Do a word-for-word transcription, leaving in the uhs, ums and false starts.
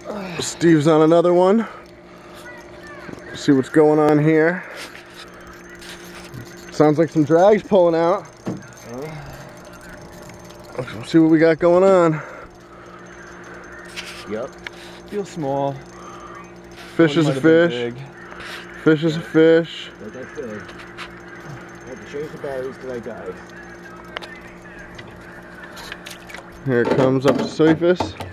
Steve's on another one. See what's going on here. Sounds like some drag's pulling out. Let's see what we got going on. Yep. Feels small. Fish is a fish. Fish is a fish. Like I said, I had to change the batteries because I died. Here it comes up to surface.